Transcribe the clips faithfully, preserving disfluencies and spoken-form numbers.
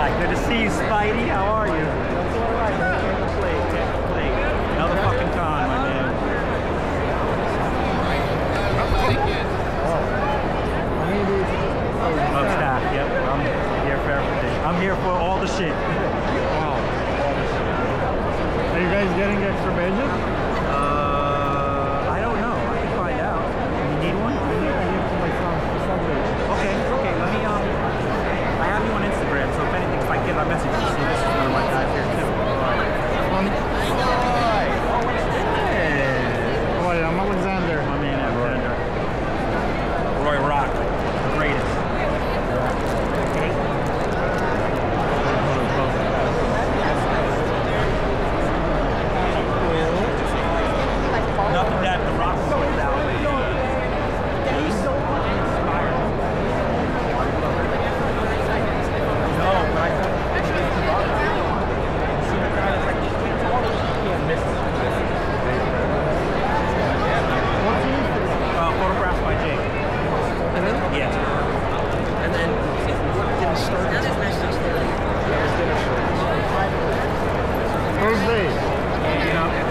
guy. Good to see you, Spidey. How are you? That's all right, man. Can't complain. Can't complain. Another fucking con, my man. Love staff. Yep. I'm here for everything. I'm here for all the shit. Wow. Are you guys getting extra badges? Uh, I don't know. I can find out. You need one? I need I need to my son for Sunday. Okay. Okay. Let me um. I have you on Instagram, so if anything, if I get my message, you see this is one of my guys here too. Um, Hey. oh, yeah, I'm Alexander. My man Alexander. Roy Rock, the greatest. Nothing that the Rock sold out. No, but I see the guy that's like can't miss it. Uh, photographs by Jake. Yeah. And then didn't start until six thirty. Thursday. You know.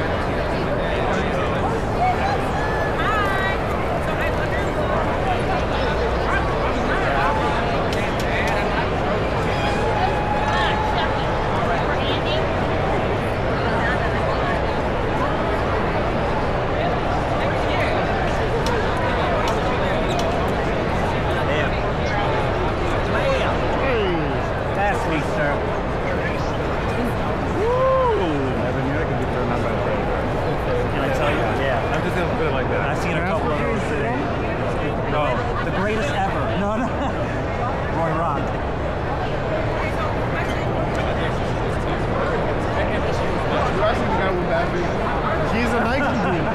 He's a Nike dude.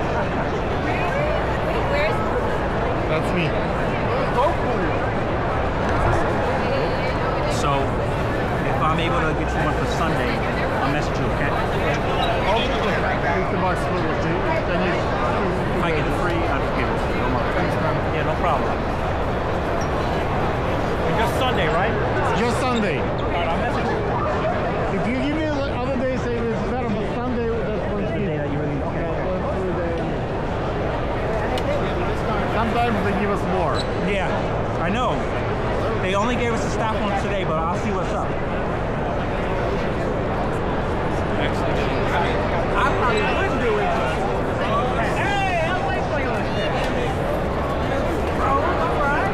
That's me. So, if I'm able to get you one for Sunday, I'll message you, okay? Oh, fifty bucks for the day. Can you? If I get it free, I'll just give it to you. Don't worry. Thanks, man. Yeah, no problem. Just Sunday, right? Just Sunday. All right, I'll message you. If you give me the other days, say it's better, but Sunday, that's when That's the day that you really, okay. Sometimes they give us more. Yeah, I know. They only gave us the staff one today, but I'll see what's up. I probably would do it. Hey, I'm waiting for you. Bro, all right.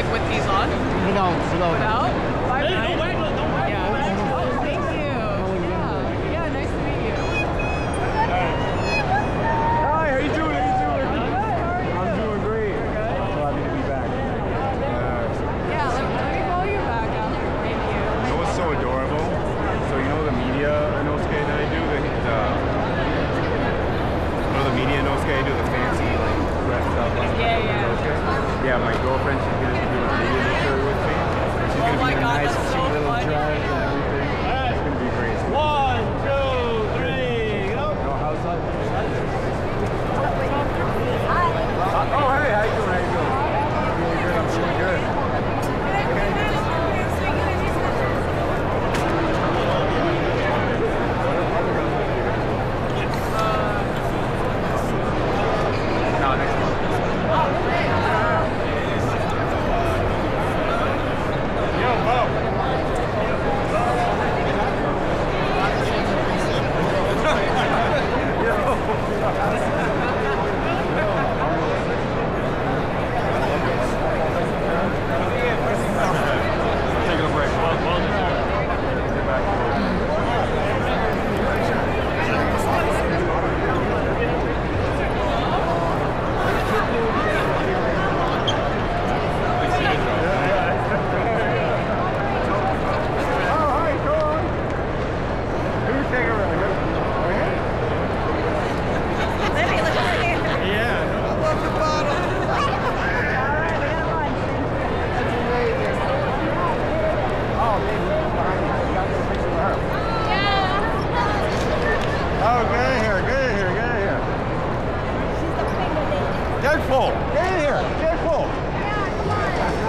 like with these on? Without, without. Without? Five Hey, nine? don't waggle it, don't waggle Yeah. it. Oh, thank you. Yeah. Yeah, nice to meet you. Hi, how you doing? How you doing? I'm good. How are you? I'm doing great. Good. So happy to be back. Yeah, let, let me follow you back after maybe you. You know what's so adorable? So you know the media Inosuke that I do? The, the, you know the media Inosuke I do? The fancy, like, dressed up like Yeah, yeah. Inosuke? Yeah, my girlfriend, she's going to be doing a media Inosuke with me. She's Oh going to my be in a God, nice, that's so cute little funny. dress and everything. It's going to be great. One, two, three, go. No, how's that? Hi. Oh, hey, how you doing? How you doing? I'm doing good. I'm doing good. No, next one. Taking a break. Get back to it. Oh, hi, go on. Who you taking around? Right here? Let me look over here. Yeah. All right, we got lunch. Oh, maybe behind you. You got to get a picture with her. Yeah. Oh, get in here, get in here, get in here. She's the queen of it. Deadpool, get in here, Deadpool. Yeah, come on.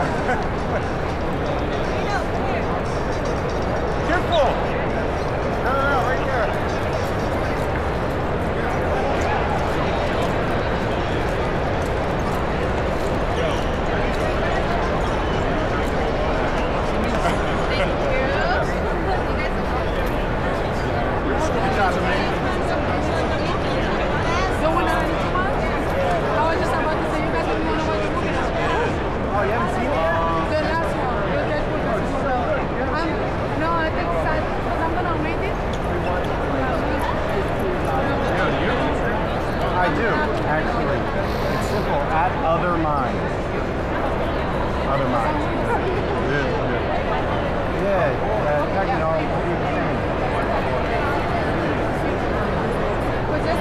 You know, come here. Deadpool. No, no, no, right there. The one that I need to watch? I was just about to say, you guys don't want to watch the movie now. Oh, you haven't seen it? The last one, the Deadpool versus Wolverine. I'm, no, I think it's sad because I'm gonna read it. I do, actually. It's simple. At other minds. Other minds. Yeah, yeah. Yeah, uh, heck, you know, I'll do the same. Was this?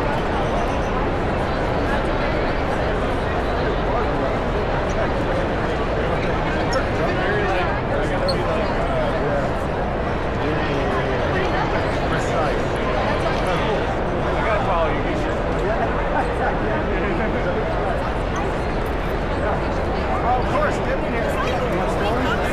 Oh, of course, get in here.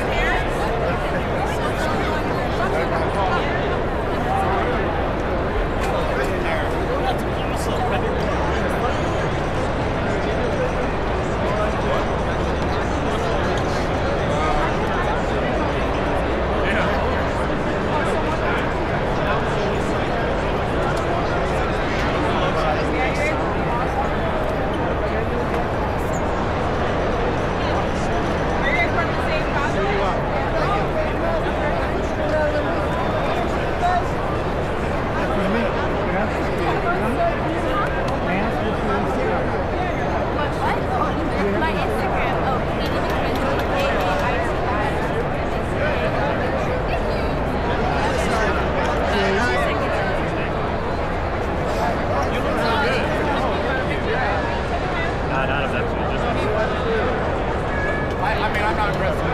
What? My Instagram. Oh, Katie McKenzie. K A I T Not out of that, just I, I mean, I'm not aggressive.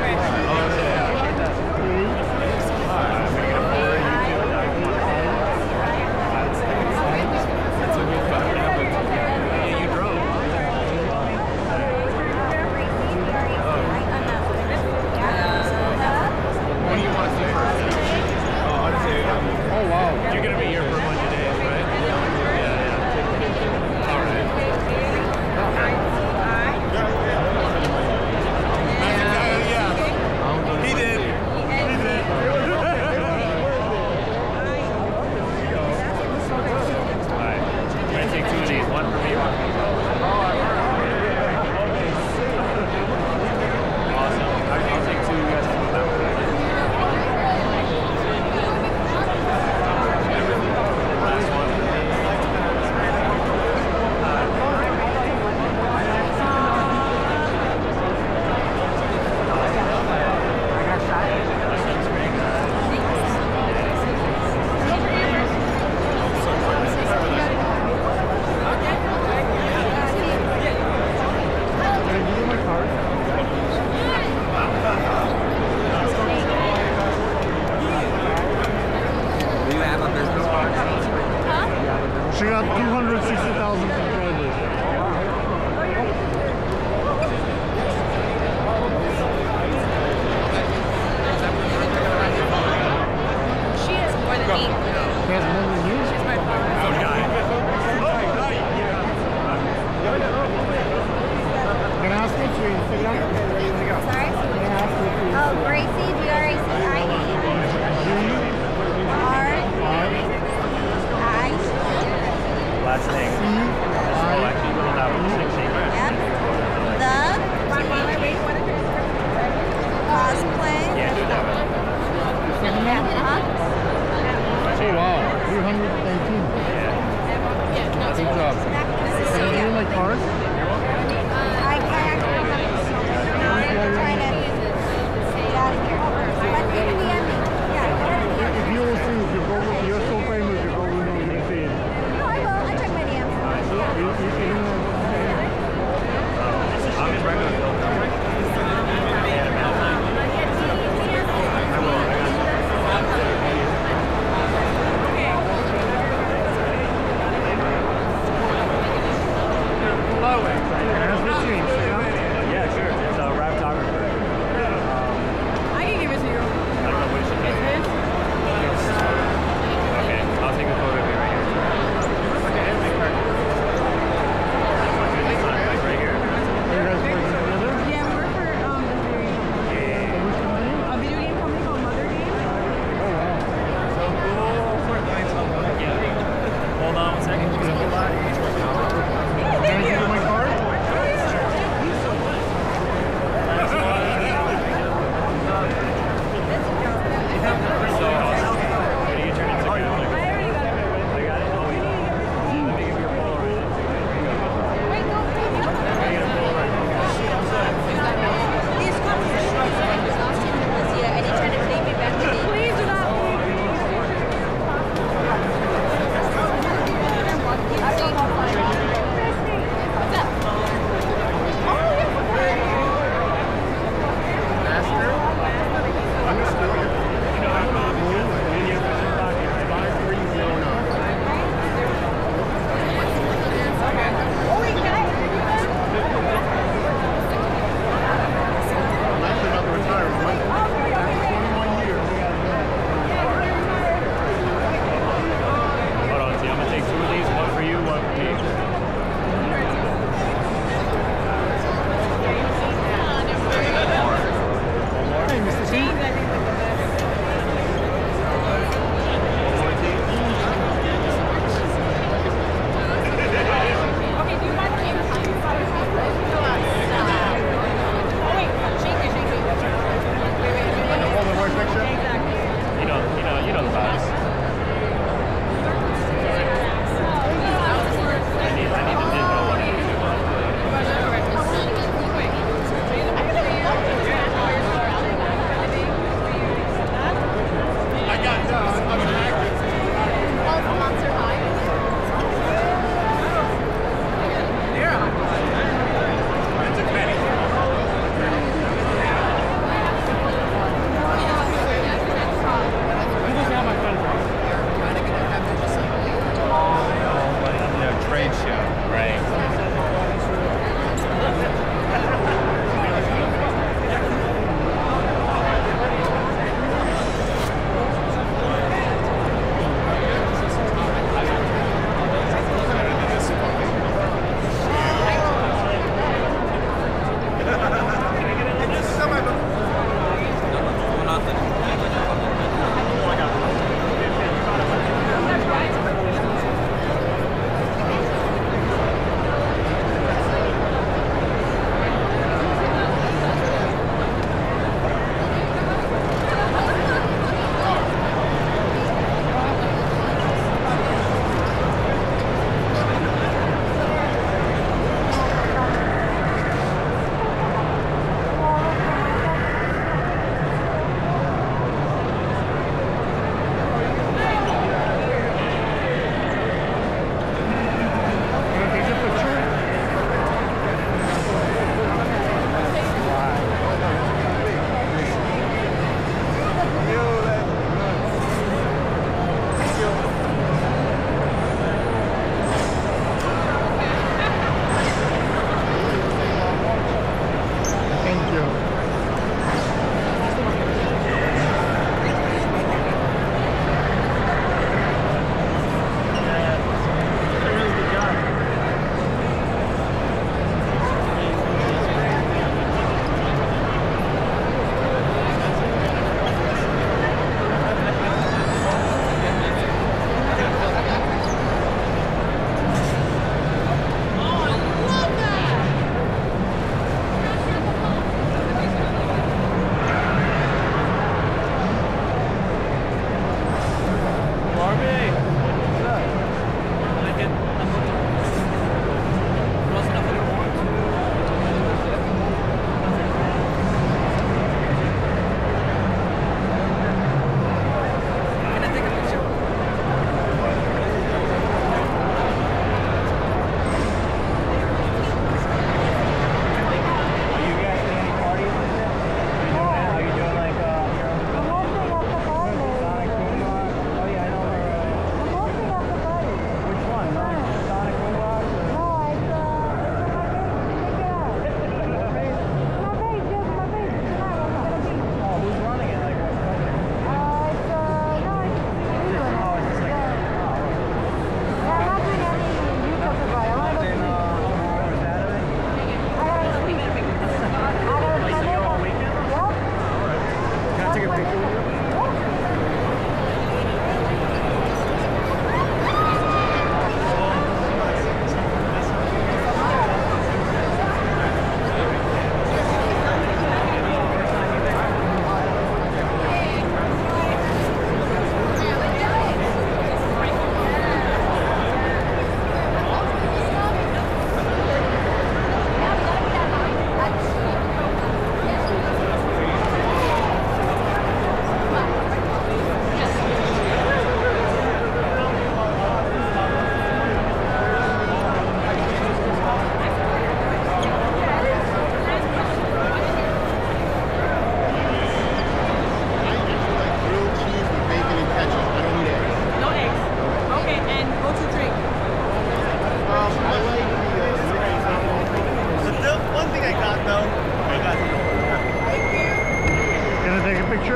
you drove. What do you want to see first? Oh, I'd say, um, Oh, wow. You're gonna be here for a bunch of days, right? Yeah, yeah. All right. yeah, hundred nineteen. Yeah. Good job. And you like cars? I can't. I'm trying to get out of here. But you can D M me. Yeah. If you will see, if you go, you're so famous, you probably know you'll see it. No, I will. I check my D Ms. You, you, you know, I'm just regular. I will.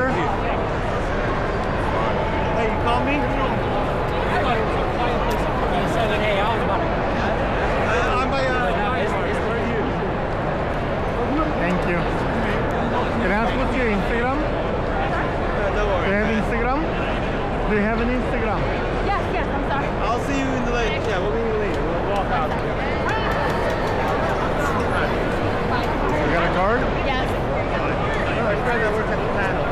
sir. Hey, you called me? I thought it was a quiet place. You said that, hey, I was about to go. Uh, I'm by, uh, where are you? Thank you. Can I ask what's your Instagram? Uh, don't worry. Do you have Instagram? Do you have an Instagram? Yes, yes, I'm sorry. I'll see you in the lake. Yeah, we'll be in the lake. We'll walk out. You got a card? Yes. My friend that works at the panel.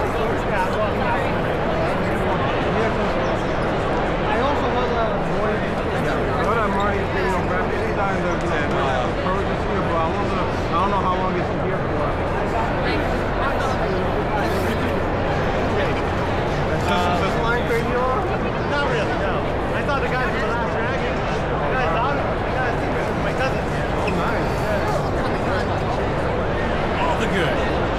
I also love uh, Marty. I know that Marty's been on rap anytime the you know, the pros is here, but I don't know I don't know how long it's here for. Uh, Does line crazy on? Not really, no. I thought the guy from the Last Dragon. The guy's on it. The guy's secret. My cousin. Oh nice. All the good.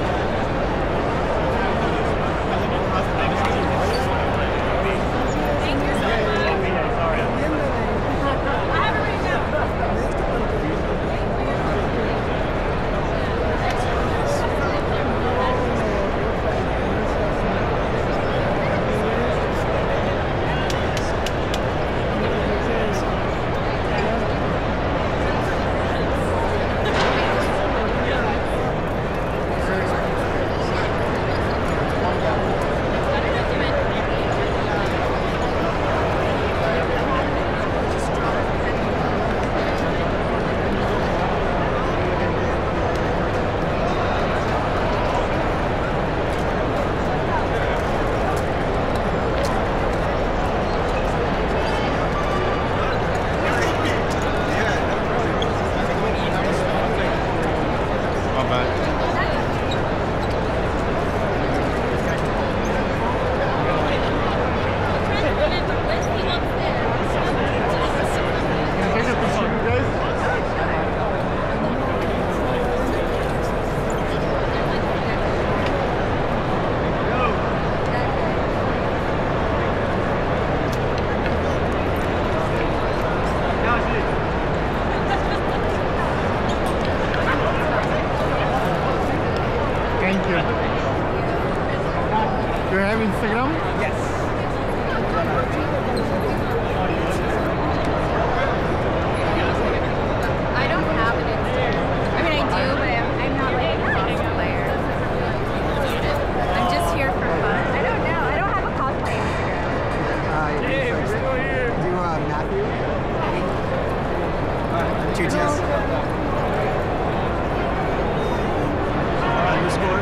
Thank you. Do you have Instagram? Yes. I don't have an Instagram. I mean, I do, but I'm, I'm not like a cosplayer. I'm just here for fun. I don't know. I don't have a cosplay Instagram. Hey, we're still here. Do you uh, Matthew? Two Jess. Underscore.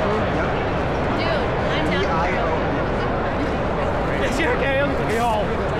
Dude, I'm not. Yes, you're okay. Look at me all.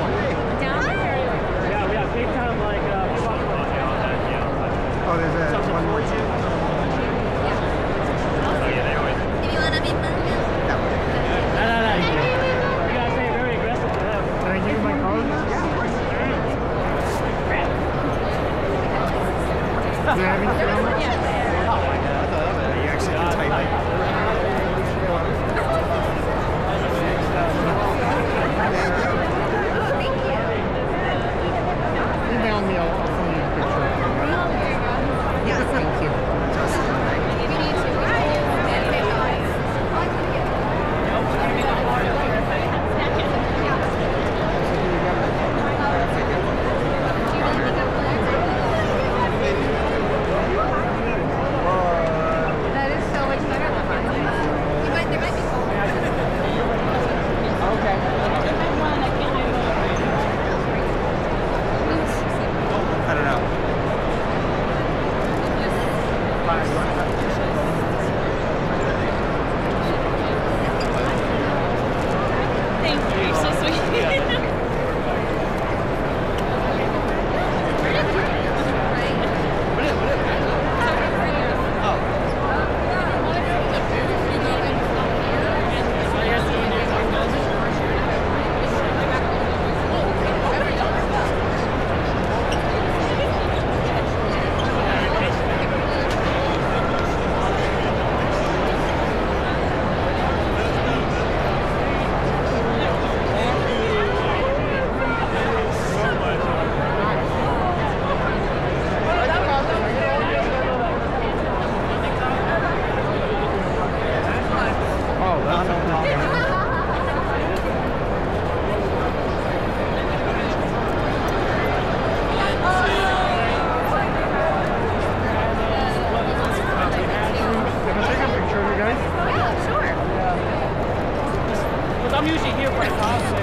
quite awesome.